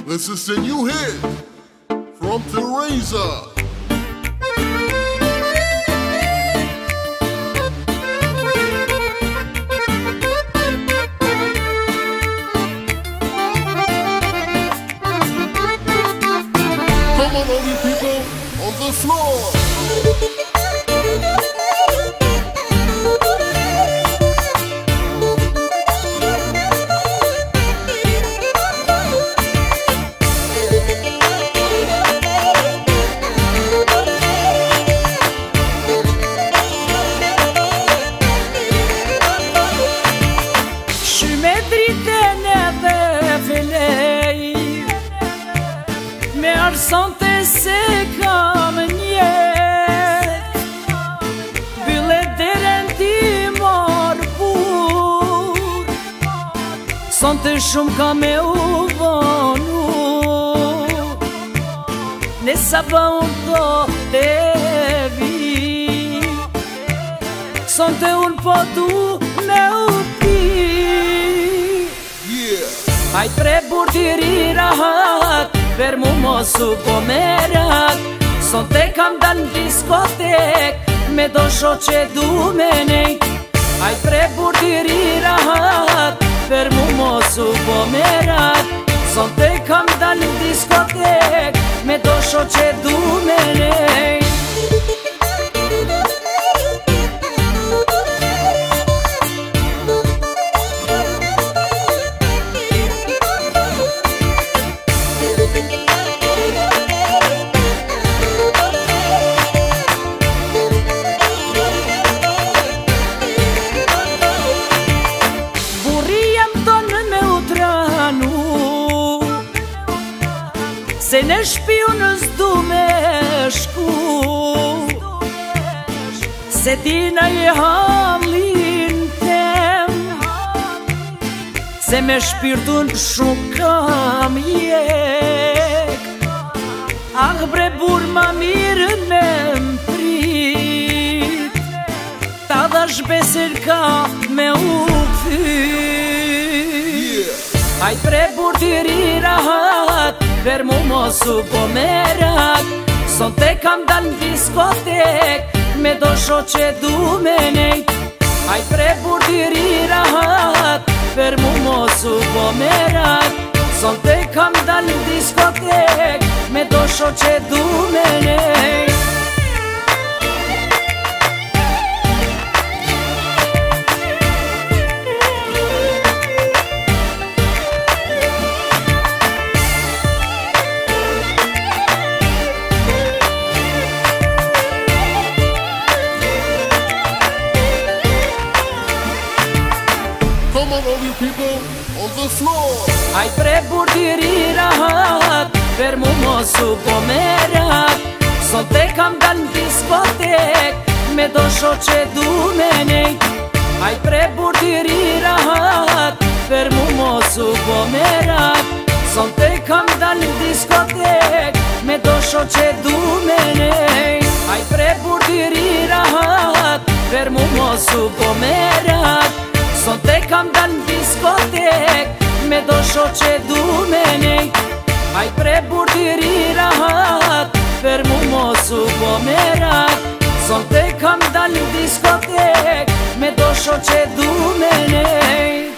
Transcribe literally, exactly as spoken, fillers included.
This is a new hit from Teresa. Come on, all you people on the floor. Sante se kam njet Byle deren ti marr bur Sante shumë ka me u vonu Nesa ba unë do të vi Sante unë po du me u pi Aj pre bur tiri rahat Per mu mosu po merak Sonte kam dal në diskotek Me do shoqe du me nejt Aj pre burdiri rahat Per mu mosu po merak Sonte kam dal në diskotek Me do shoqe du me nejt Se në shpiu në zdu me shku Se dina je halin tem Se me shpirtun shumë kam jek Ah bre bur ma mirën me mprit Ta dha shbesir ka me u fyt Aj pre bur tiri rahat Per mu mosu po merak Sonte kam dal në diskotek Me do shoqe du me nejt Aj pre burdiri rahat Per mu mosu po merak Sonte kam dal në diskotek Me do shoqe du me nejt Come on, all you people on the floor. Aj pre burdiri rahat Per mu mosu po merak Sonte kam dal në diskotek Me do shoqe du me nejt Aj pre burdiri rahat Per mu mosu po merak Sonte kam dal në diskotek Me do shoqe du me nejt Aj pre burdiri rahat Per mu mosu po merak Sonte kam dal në diskotek Me do shoqe du me nejt Aj pre burdiri rahat Per mu mosu po merak Sonte kam dal në diskotek Me do shoqe du me nejt